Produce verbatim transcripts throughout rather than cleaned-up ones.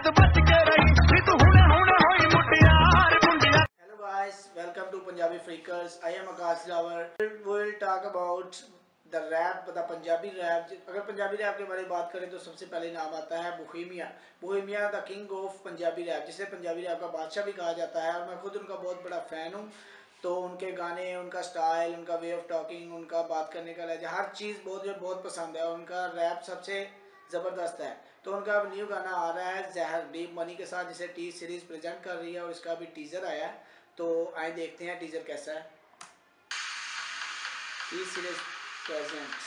guys, welcome to Punjabi Freakers. I am Akash Flower. We will talk about the rap, the Punjabi rap. अगर Punjabi rap के बारे में बात करें तो सबसे पहले नाम आता है Bohemia. Bohemia the king of Punjabi rap, जिसे पंजाबी रैप का बादशाह भी कहा जाता है और मैं खुद उनका बहुत बड़ा फ़ैन हूँ. तो उनके गाने, उनका स्टाइल, उनका वे ऑफ टॉकिंग, उनका बात करने का लहजा, हर चीज़ बहुत जो बहुत पसंद है और उनका रैप सबसे ज़बरदस्त है. तो उनका अब न्यू गाना आ रहा है जहर डीप मनी के साथ, जिसे टी सीरीज़ प्रेजेंट कर रही है और इसका भी टीज़र आया है. तो आए देखते हैं टीज़र कैसा है. टी सीरीज़ प्रेजेंट्स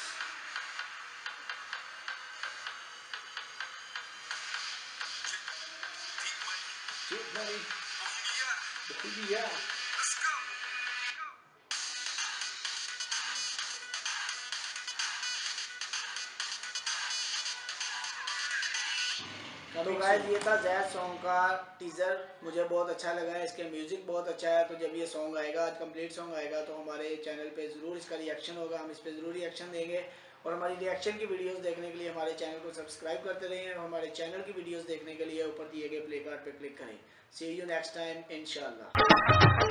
तो गाइस ये था जैद सॉन्ग का टीज़र. मुझे बहुत अच्छा लगा है, इसके म्यूज़िक बहुत अच्छा है. तो जब ये सॉन्ग आएगा, आज कंप्लीट सॉन्ग आएगा, तो हमारे चैनल पे ज़रूर इसका रिएक्शन होगा. हम इस पे ज़रूर रिएक्शन देंगे और हमारी रिएक्शन की वीडियोस देखने के लिए हमारे चैनल को सब्सक्राइब करते रहें और हमारे चैनल की वीडियोस देखने के लिए ऊपर दिए गए प्ले कार्ड पर क्लिक करें. सी यू नेक्स्ट टाइम इंशाल्लाह.